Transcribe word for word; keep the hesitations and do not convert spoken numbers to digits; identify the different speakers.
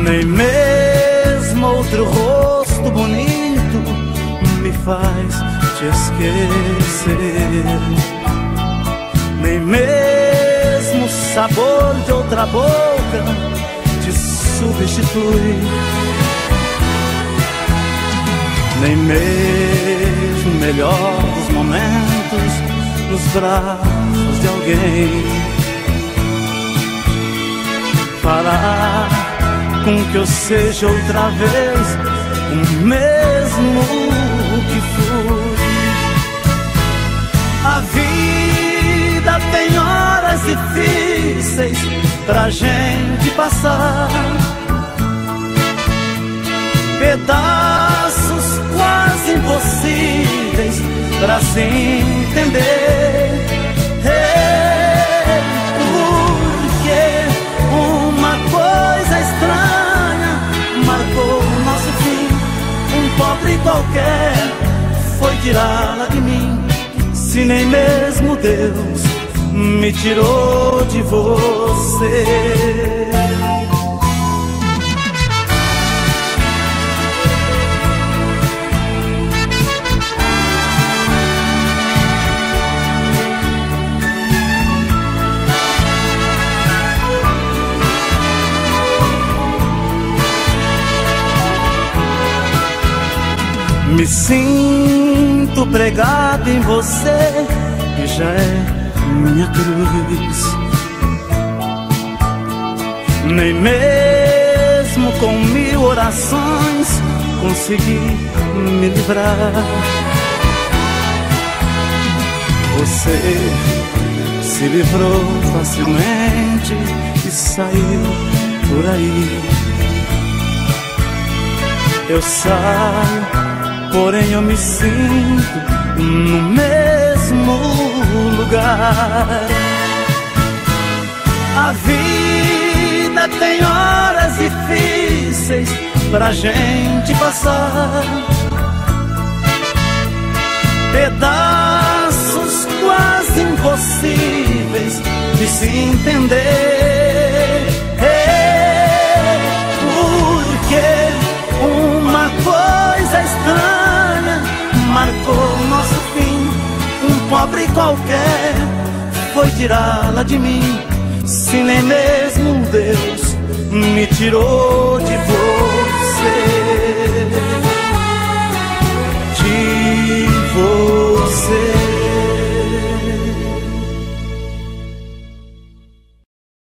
Speaker 1: Nem mesmo outro rosto bonito me faz te esquecer. Nem mesmo o sabor de outra boca te substitui. Nem mesmo o melhor dos momentos nos braços de alguém fará com que eu seja outra vez o mesmo que fui. A vida tem horas difíceis pra gente passar, pedaços quase impossíveis pra se entender. Porque uma coisa estranha marcou o nosso fim. Um pobre qualquer foi tirá-la de mim. Se nem mesmo Deus me tirou de você. Me sinto pregado em você, que já é minha cruz. Nem mesmo com mil orações consegui me livrar. Você se livrou facilmente e saiu por aí. Eu saio, porém eu me sinto no mesmo lugar. A vida tem horas difíceis pra gente passar, pedaços quase impossíveis de se entender. Porque uma coisa estranha marcou nosso fim. Um pobre qualquer foi tirá-la de mim. Se nem mesmo Deus me tirou de você.